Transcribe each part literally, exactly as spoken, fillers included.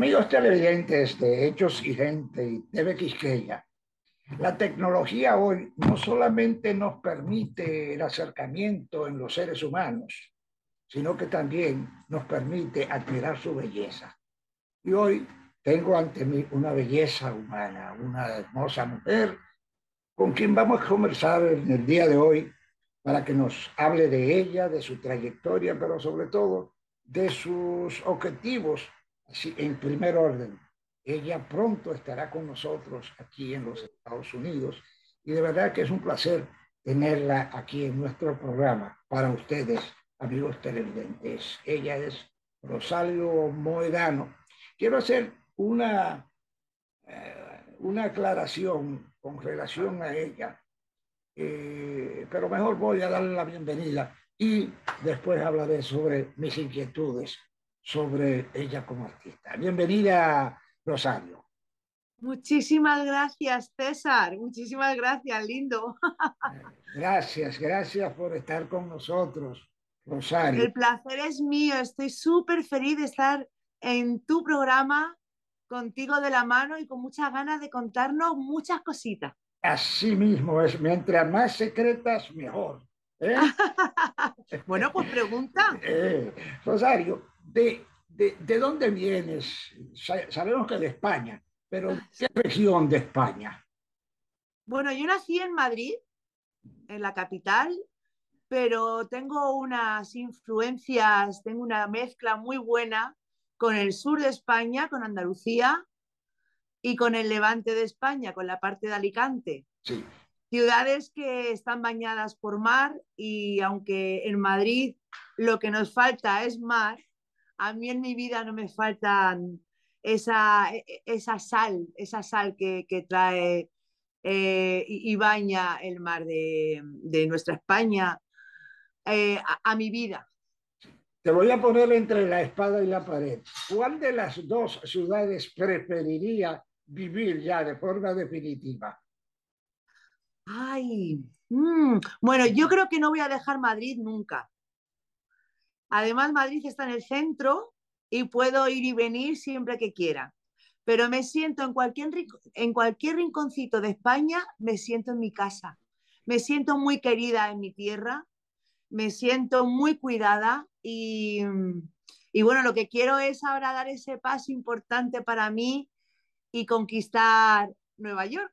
Amigos televidentes de Hechos y Gente y T V Quisqueya, la tecnología hoy no solamente nos permite el acercamiento en los seres humanos, sino que también nos permite admirar su belleza. Y hoy tengo ante mí una belleza humana, una hermosa mujer con quien vamos a conversar en el día de hoy para que nos hable de ella, de su trayectoria, pero sobre todo de sus objetivos así, en primer orden. Ella pronto estará con nosotros aquí en los Estados Unidos y de verdad que es un placer tenerla aquí en nuestro programa para ustedes, amigos televidentes. Ella es Rosario Mohedano. Quiero hacer una, eh, una aclaración con relación a ella, eh, pero mejor voy a darle la bienvenida y después hablaré sobre mis inquietudes sobre ella como artista. Bienvenida, Rosario. Muchísimas gracias, César. Muchísimas gracias, lindo. Gracias, gracias por estar con nosotros, Rosario. El placer es mío. Estoy súper feliz de estar en tu programa, contigo de la mano y con muchas ganas de contarnos muchas cositas. Así mismo es, mientras más secretas, mejor. ¿Eh? Bueno, pues pregunta. Eh, Rosario, ¿de, de, de dónde vienes? Sa- Sabemos que de España, pero ¿de qué región de España? Bueno, yo nací en Madrid, en la capital, pero tengo unas influencias, tengo una mezcla muy buena con el sur de España, con Andalucía y con el levante de España, con la parte de Alicante. Sí. Ciudades que están bañadas por mar y aunque en Madrid lo que nos falta es mar, a mí en mi vida no me faltan esa, esa sal, esa sal que, que trae eh, y, y, baña el mar de, de nuestra España eh, a, a mi vida. Te voy a poner entre la espada y la pared. ¿Cuál de las dos ciudades preferiría vivir ya de forma definitiva? Ay, mmm, bueno, yo creo que no voy a dejar Madrid nunca. Además, Madrid está en el centro y puedo ir y venir siempre que quiera. Pero me siento en cualquier, en cualquier rinconcito de España, me siento en mi casa. Me siento muy querida en mi tierra, me siento muy cuidada y, y bueno, lo que quiero es ahora dar ese paso importante para mí y conquistar Nueva York.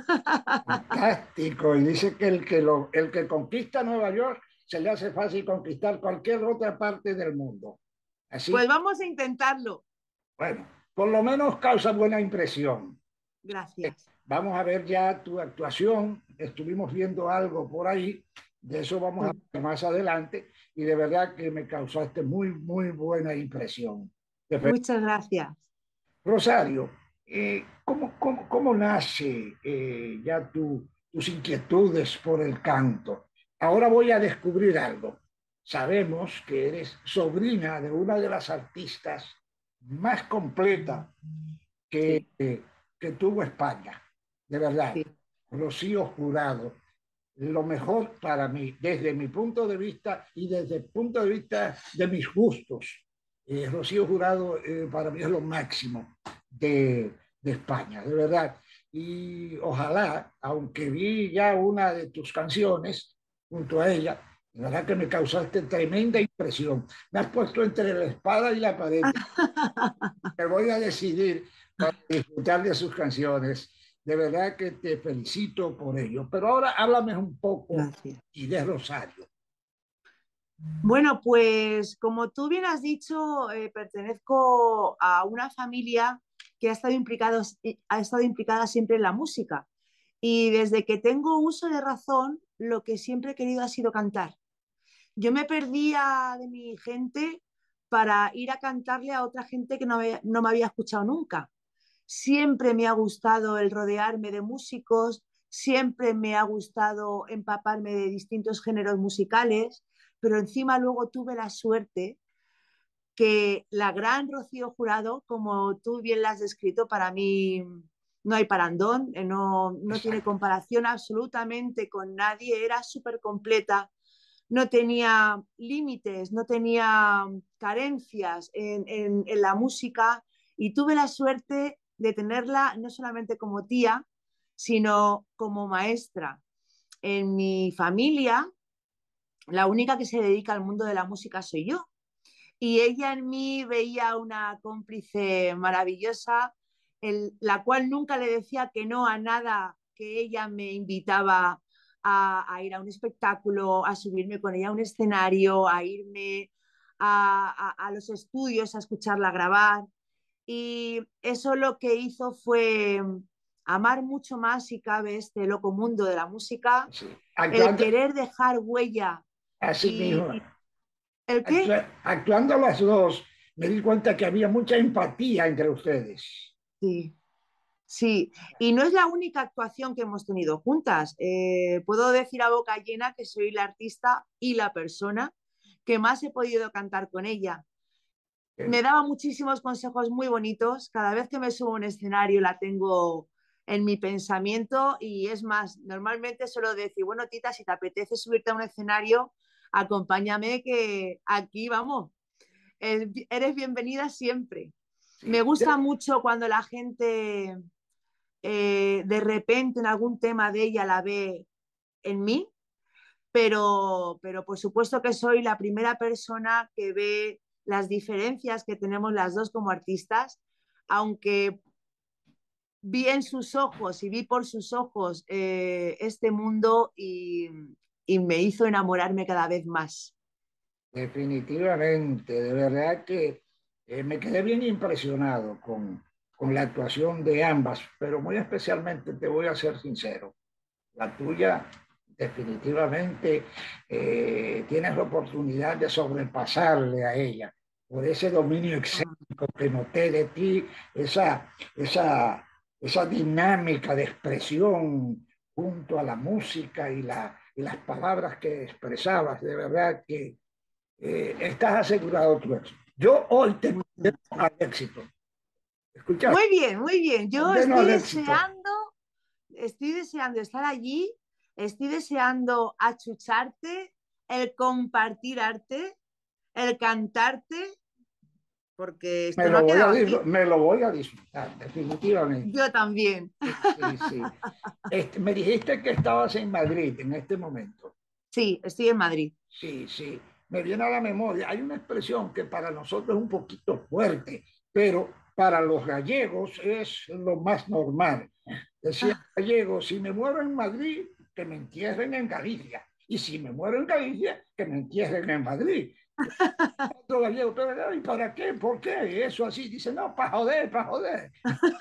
Fantástico. Y dice que el que, lo, el que conquista Nueva York se le hace fácil conquistar cualquier otra parte del mundo. Así, Pues vamos a intentarlo. bueno, por lo menos causa buena impresión. Gracias. Vamos a ver ya tu actuación. Estuvimos viendo algo por ahí, de eso vamos a ver más adelante, y de verdad que me causaste muy, muy buena impresión. Muchas gracias. Rosario, eh, ¿cómo, cómo, cómo nace eh, ya tu, tus inquietudes por el canto? Ahora voy a descubrir algo. Sabemos que eres sobrina de una de las artistas más completas que, Sí, eh, que tuvo España, de verdad. sí. Rocío Jurado, lo mejor para mí, desde mi punto de vista y desde el punto de vista de mis gustos. Eh, Rocío Jurado eh, para mí es lo máximo de, de España, de verdad. Y ojalá, aunque vi ya una de tus canciones junto a ella, de verdad que me causaste tremenda impresión. Me has puesto entre la espada y la pared. Me voy a decidir para disfrutar de sus canciones. De verdad que te felicito por ello. Pero ahora háblame un poco Gracias. y de Rosario. Bueno, pues como tú bien has dicho, eh, pertenezco a una familia que ha estado, implicado, ha estado implicada siempre en la música. Y desde que tengo uso de razón, lo que siempre he querido ha sido cantar. Yo me perdía de mi gente para ir a cantarle a otra gente que no, me- no me había escuchado nunca. Siempre me ha gustado el rodearme de músicos, siempre me ha gustado empaparme de distintos géneros musicales, pero encima luego tuve la suerte que la gran Rocío Jurado, como tú bien la has descrito, para mí no hay parandón, eh, no, no tiene Exacto. comparación absolutamente con nadie, era súper completa, no tenía límites, no tenía carencias en, en, en la música y tuve la suerte de tenerla no solamente como tía, sino como maestra. En mi familia, la única que se dedica al mundo de la música soy yo. Y ella en mí veía una cómplice maravillosa, el, la cual nunca le decía que no a nada que ella me invitaba a, a ir a un espectáculo, a subirme con ella a un escenario, a irme a, a, a los estudios, a escucharla grabar. Y eso lo que hizo fue amar mucho más, si cabe, este loco mundo de la música, Sí. el Actuando, querer dejar huella. así ¿Y, mismo, y el qué? actua- actuando las dos, me di cuenta que había mucha empatía entre ustedes. Sí, sí, y no es la única actuación que hemos tenido juntas. Eh, puedo decir a boca llena que soy la artista y la persona que más he podido cantar con ella. Me daba muchísimos consejos muy bonitos. Cada vez que me subo a un escenario la tengo en mi pensamiento y es más, normalmente suelo decir, bueno, Tita, si te apetece subirte a un escenario, acompáñame que aquí vamos, eh, eres bienvenida siempre. Sí. Me gusta De- mucho cuando la gente eh, de repente en algún tema de ella la ve en mí, pero, pero por supuesto que soy la primera persona que ve las diferencias que tenemos las dos como artistas, aunque vi en sus ojos y vi por sus ojos eh, este mundo y, y me hizo enamorarme cada vez más. Definitivamente, de verdad que eh, me quedé bien impresionado con, con la actuación de ambas, pero muy especialmente te voy a ser sincero, la tuya definitivamente eh, tienes la oportunidad de sobrepasarle a ella por ese dominio Ah, escénico que noté de ti, esa, esa, esa dinámica de expresión junto a la música y, la, y las palabras que expresabas, de verdad que eh, estás asegurado tu éxito. Yo hoy te muchas condeno al gracias. éxito. ¿Escuchas? Muy bien, muy bien. Yo Condeno estoy al éxito. deseando, estoy deseando estar allí, estoy deseando achucharte, el compartir arte, el cantarte, porque Me esto no lo ha voy a, quedado aquí. me lo voy a disfrutar, definitivamente. Yo también. Sí, sí, sí. Este, me dijiste que estabas en Madrid en este momento. Sí, estoy en Madrid. Sí, sí. Me viene a la memoria. Hay una expresión que para nosotros es un poquito fuerte, pero para los gallegos es lo más normal. Decía gallego, si me muero en Madrid, que me entierren en Galicia. Y si me muero en Galicia, que me entierren en Madrid. Otro gallego, pero ¿y para qué? ¿Por qué? Eso así. Dice, no, para joder, para joder.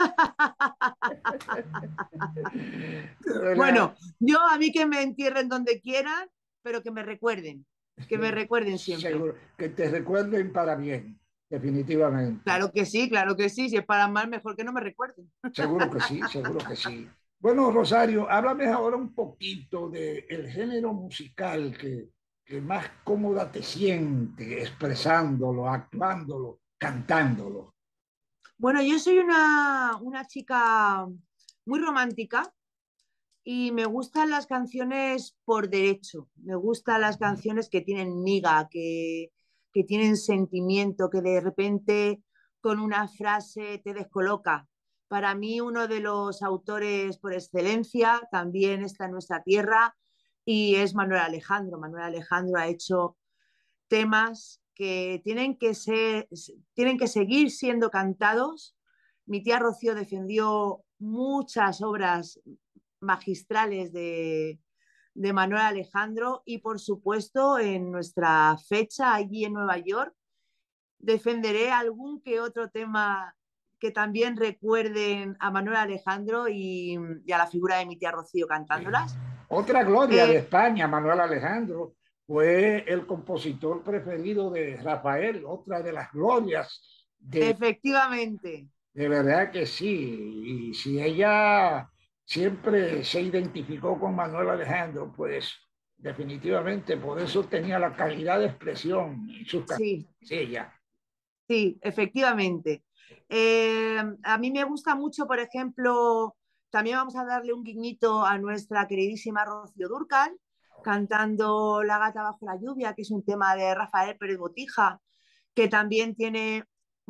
De verdad, Bueno, yo a mí que me entierren donde quieran, pero que me recuerden, que me recuerden siempre. seguro que te recuerden para bien, definitivamente. Claro que sí, claro que sí. Si es para mal, mejor que no me recuerden. Seguro que sí, seguro que sí. Bueno, Rosario, háblame ahora un poquito del género musical que, que más cómoda te siente expresándolo, actuándolo, cantándolo. Bueno, yo soy una, una chica muy romántica y me gustan las canciones por derecho. Me gustan las canciones que tienen miga, que, que tienen sentimiento, que de repente con una frase te descoloca. Para mí, uno de los autores por excelencia también está en nuestra tierra y es Manuel Alejandro. Manuel Alejandro ha hecho temas que tienen que, ser, tienen que seguir siendo cantados. Mi tía Rocío defendió muchas obras magistrales de, de Manuel Alejandro y por supuesto en nuestra fecha allí en Nueva York defenderé algún que otro tema que también recuerden a Manuel Alejandro y, y a la figura de mi tía Rocío cantándolas. Otra gloria de Eh, España, Manuel Alejandro, fue el compositor preferido de Rafael, otra de las glorias de efectivamente, De verdad que sí. Y si ella siempre se identificó con Manuel Alejandro, pues definitivamente por eso tenía la calidad de expresión en sus canciones. sí, Ella. sí, efectivamente. Eh, a mí me gusta mucho, por ejemplo, también vamos a darle un guiñito a nuestra queridísima Rocío Dúrcal, cantando La gata bajo la lluvia, que es un tema de Rafael Pérez Botija, que también tiene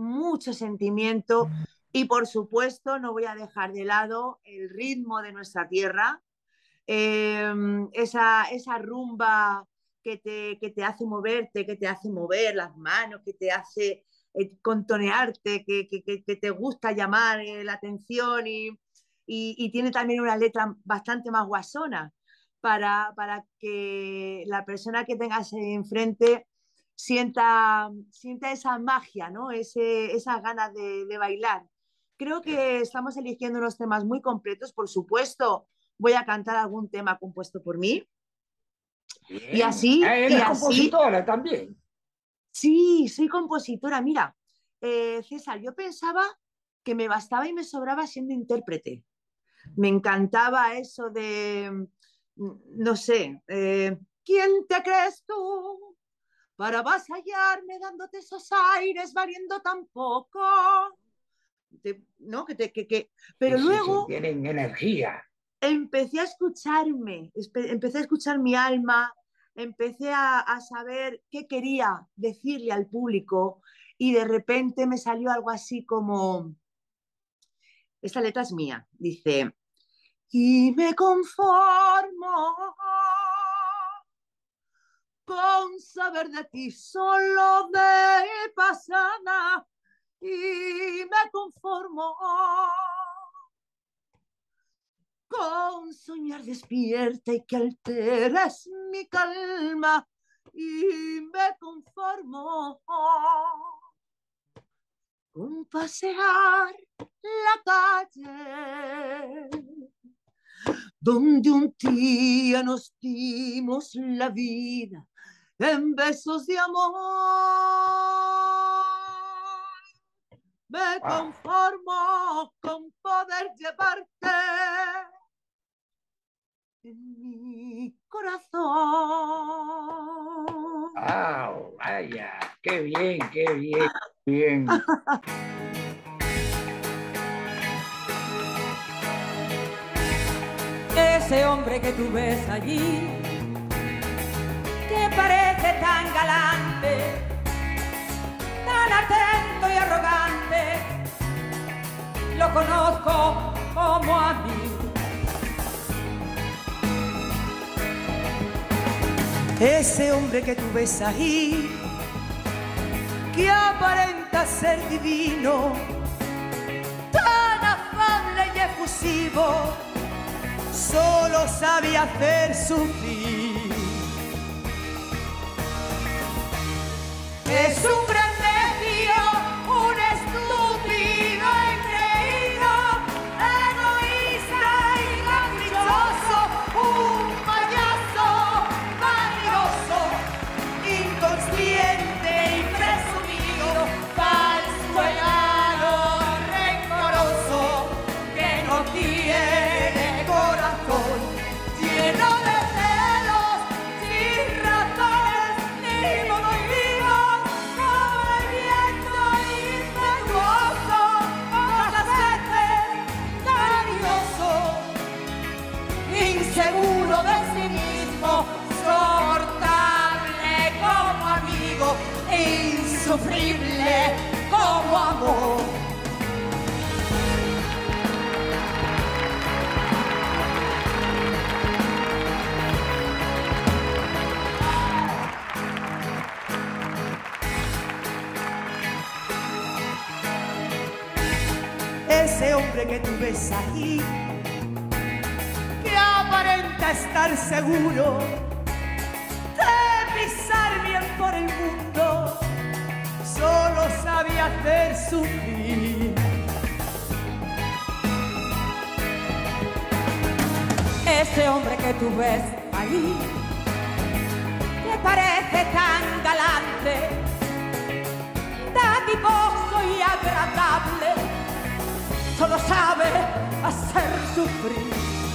mucho sentimiento y, por supuesto, no voy a dejar de lado el ritmo de nuestra tierra, eh, esa, esa rumba que te, que te hace moverte, que te hace mover las manos, que te hace eh, contonearte, que, que, que, te gusta llamar eh, la atención y, y, y tiene también una letra bastante más guasona para, para que la persona que tengas enfrente sienta, sienta esa magia, ¿no? Ese, esas ganas de, de bailar. Creo que estamos eligiendo unos temas muy completos, por supuesto. Voy a cantar algún tema compuesto por mí. Bien. Y así, Ah, y eres así. compositora también. Sí, soy compositora. Mira, eh, César, yo pensaba que me bastaba y me sobraba siendo intérprete. Me encantaba eso de, no sé, eh, ¿quién te crees tú para avasallarme dándote esos aires valiendo tan poco? Te, ¿no? que te, que, que... Pero Sí, sí, sí, luego tienen energía. empecé a escucharme, empecé a escuchar mi alma, empecé a, a saber qué quería decirle al público y de repente me salió algo así como, esta letra es mía, dice, y me conformo con saber de ti solo de pasada y me conformo con soñar despierta y que alteres mi calma y me conformo con pasear la calle donde un día nos dimos la vida en besos de amor. Me conformo con poder llevarte en mi corazón. ¡Wow! ¡Vaya! ¡Qué bien, qué bien, qué bien! Ese hombre que tú ves allí, que parece tan galante, tan atento y arrogante, lo conozco como a mí. Ese hombre que tú ves ahí, que aparenta ser divino, tan afable y efusivo, solo sabe hacer sufrir. Es un gran necio, un estúpido engreído, egoísta y caprichoso, un payaso vanidoso, inconsciente y presumido, falso, helado, rencoroso, que no tiene corazón, lleno de celos, sin razones ni motivos, como el viento impetuoso, otras veces cariñoso, inseguro de sí mismo, soportable como amigo, insufrible como amor. Ese hombre que tú ves ahí, que aparenta estar seguro de pisar bien por el mundo, solo sabe hacer sufrir. Ese hombre que tú ves ahí, que parece tan galante, dadivoso y agradable, solo sabe hacer sufrir.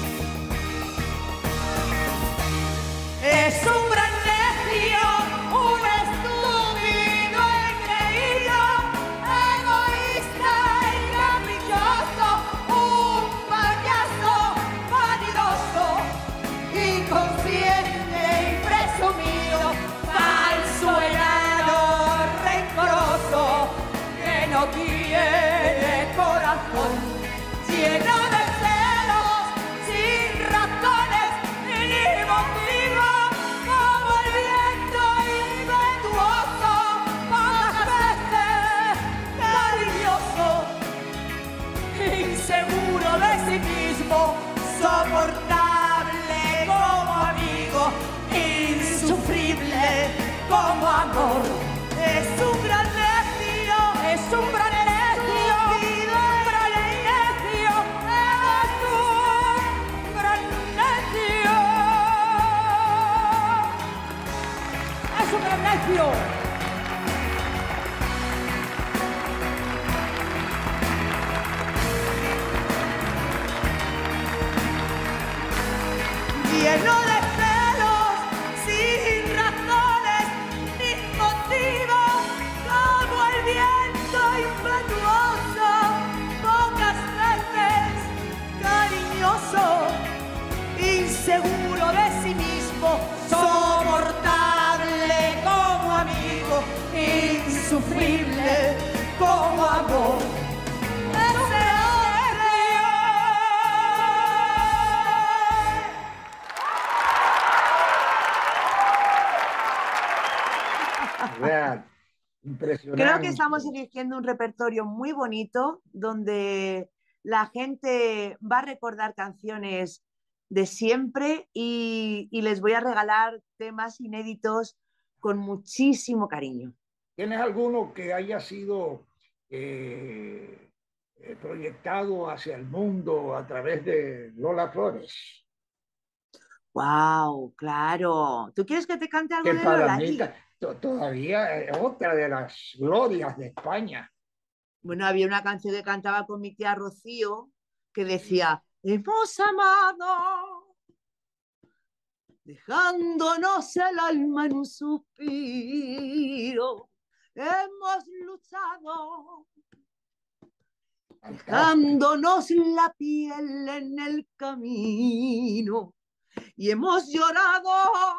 Es un gran necio, un estúpido engreído, egoísta y caprichoso, un payaso vanidoso, inconsciente y presumido, falso, helado, rencoroso, que no lleno de celos, sin razones ni motivos, como el viento impetuoso, pocas veces cariñoso, inseguro de sí mismo, soportable como amigo, insufrible como amor. Ese Real, impresionante. Creo que estamos eligiendo un repertorio muy bonito donde la gente va a recordar canciones de siempre y, y les voy a regalar temas inéditos con muchísimo cariño. ¿Tienes alguno que haya sido eh, eh, proyectado hacia el mundo a través de Lola Flores? ¡Wow! Claro. ¿Tú quieres que te cante algo Que de para Lola mí allí? ta- to- todavía es otra de las glorias de España. Bueno, había una canción que cantaba con mi tía Rocío que decía, hemos amado, dejándonos el alma en un suspiro, hemos luchado, Fantástico. dejándonos la piel en el camino y hemos llorado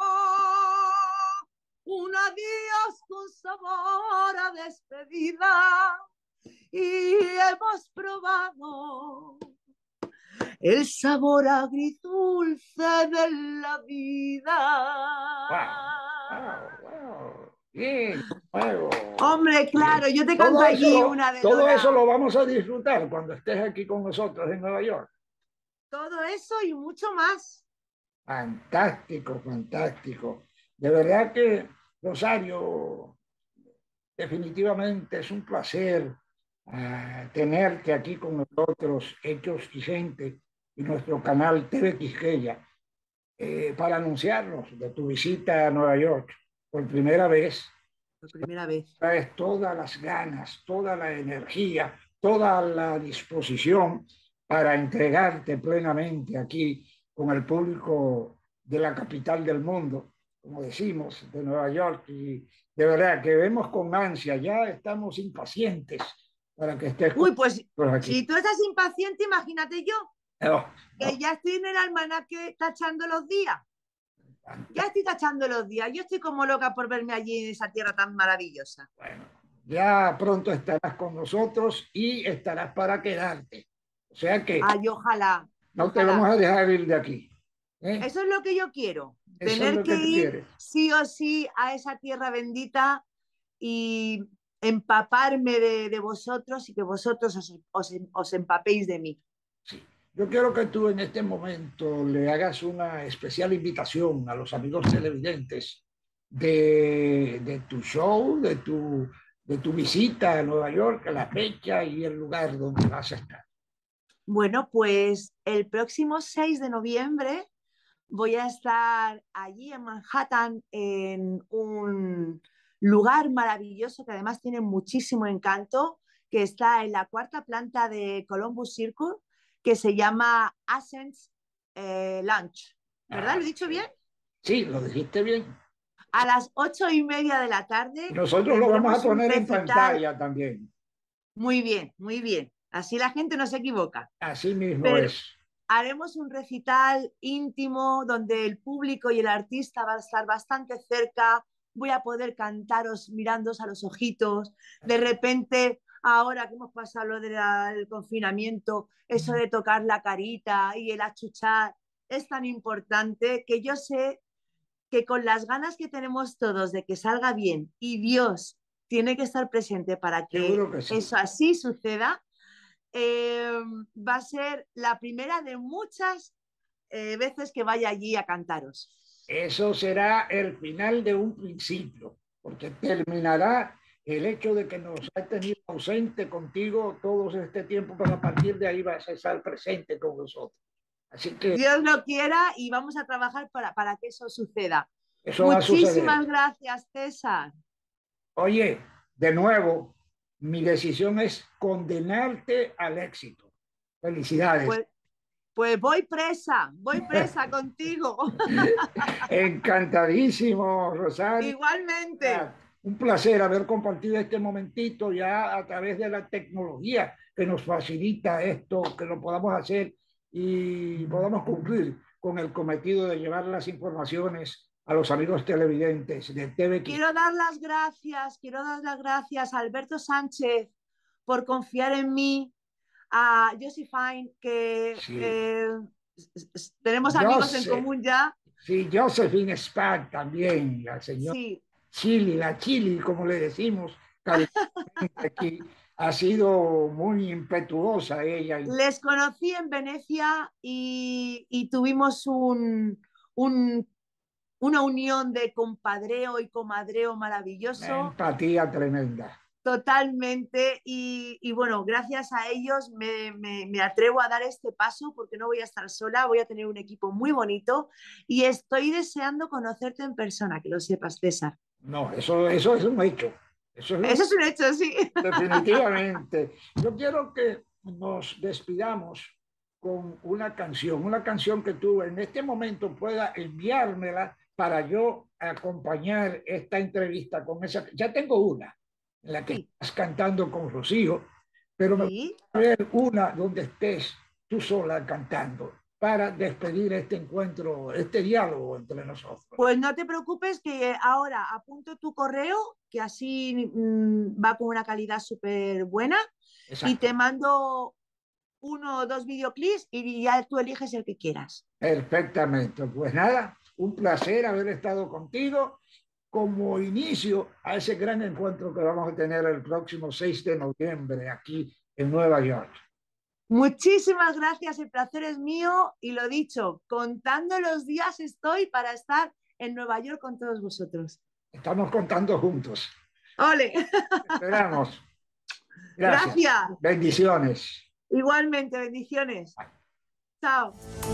un adiós con sabor a despedida y hemos probado el sabor agridulce de la vida. Wow, wow, wow. Bien, nuevo. Hombre, claro, yo te canto Todo eso, allí lo, una de todo eso Lola. lo vamos a disfrutar cuando estés aquí con nosotros en Nueva York. Todo eso y mucho más. Fantástico, fantástico. De verdad que, Rosario, definitivamente es un placer uh, tenerte aquí con nosotros, Hechos y Gente, y nuestro canal T V Quisqueya, eh, para anunciarnos de tu visita a Nueva York por primera vez. Por primera vez. Traes todas las ganas, toda la energía, toda la disposición para entregarte plenamente aquí con el público de la capital del mundo, como decimos, de Nueva York. Y de verdad que vemos con ansia, ya estamos impacientes para que estés con Uy, pues nosotros aquí. si tú estás impaciente, imagínate yo, No, que no. ya estoy en el almanaque tachando los días. Ya estoy tachando los días. Yo estoy como loca por verme allí en esa tierra tan maravillosa. Bueno, ya pronto estarás con nosotros y estarás para quedarte. O sea que Ay, ojalá, no te vamos ojalá. a dejar ir de aquí. ¿eh? Eso es lo que yo quiero, Eso es tener lo que que tú ir quieres. sí o sí a esa tierra bendita y empaparme de, de vosotros y que vosotros os, os, os empapéis de mí. Sí. Yo quiero que tú en este momento le hagas una especial invitación a los amigos televidentes de, de tu show, de tu, de tu visita a Nueva York, la fecha y el lugar donde vas a estar. Bueno, pues el próximo seis de noviembre voy a estar allí en Manhattan en un lugar maravilloso que además tiene muchísimo encanto, que está en la cuarta planta de Columbus Circle, que se llama Ascents eh, Lounge. ¿Verdad? Ah, ¿Lo he dicho bien? sí, lo dijiste bien. A las ocho y media de la tarde Y nosotros lo vamos a tendremos un poner en recital. pantalla también. Muy bien, muy bien. Así la gente no se equivoca. Así mismo Pero es. haremos un recital íntimo donde el público y el artista va a estar bastante cerca. Voy a poder cantaros mirándoos a los ojitos. De repente, ahora que hemos pasado lo del confinamiento, eso de tocar la carita y el achuchar es tan importante que yo sé que con las ganas que tenemos todos de que salga bien y Dios tiene que estar presente para que Seguro que sí. eso así suceda, eh, va a ser la primera de muchas eh, veces que vaya allí a cantaros. Eso será el final de un principio, porque terminará el hecho de que nos ha tenido ausente contigo todo este tiempo, pero a partir de ahí vas a estar presente con nosotros. Así que Dios lo quiera y vamos a trabajar para, para que eso suceda. eso va a suceder. Muchísimas gracias, César. Oye, de nuevo, mi decisión es condenarte al éxito. Felicidades. Pues Pues voy presa, voy presa contigo. Encantadísimo, Rosario. Igualmente. Un placer haber compartido este momentito ya a través de la tecnología que nos facilita esto, que lo podamos hacer y podamos cumplir con el cometido de llevar las informaciones a los amigos televidentes de T V X. Quiero dar las gracias, quiero dar las gracias a Alberto Sánchez por confiar en mí, a Josephine, que Sí. eh, tenemos amigos Jose- en común ya. Sí, Josephine Spack también, la señora Sí, Chili, la Chili, como le decimos cariñosamente aquí, ha sido muy impetuosa ella. Y les conocí en Venecia y, y tuvimos un, un- una unión de compadreo y comadreo una maravilloso. empatía tremenda. Totalmente, y, y bueno, gracias a ellos me, me- me atrevo a dar este paso porque no voy a estar sola, voy a tener un equipo muy bonito y estoy deseando conocerte en persona, que lo sepas, César. No, eso, eso es un hecho. Eso es un Eso es un hecho, sí. definitivamente. Yo quiero que nos despidamos con una canción, una canción que tú en este momento pueda enviármela para yo acompañar esta entrevista con esa. Ya tengo una en la que Sí, estás cantando con Rocío, pero me sí. gustaría ver una donde estés tú sola cantando para despedir este encuentro, este diálogo entre nosotros. Pues no te preocupes que ahora apunto tu correo, que así mm, va con una calidad súper buena, y Exacto. te mando uno o dos videoclips y ya tú eliges el que quieras. Perfectamente. Pues nada, un placer haber estado contigo como inicio a ese gran encuentro que vamos a tener el próximo seis de noviembre aquí en Nueva York. Muchísimas gracias, el placer es mío y lo dicho, contando los días estoy para estar en Nueva York con todos vosotros. Estamos contando juntos. ¡Ole! Esperamos. Gracias. Gracias. Bendiciones. Igualmente, bendiciones. Chao.